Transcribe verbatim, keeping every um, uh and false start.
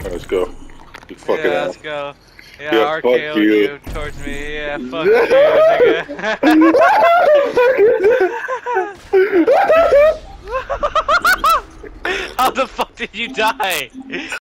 Let's go. You fucking Yeah, ass. let's go. Yeah, Yeah, R fuck K O'd you. you towards me. Yeah, fuck you, nigga. How the fuck did you die?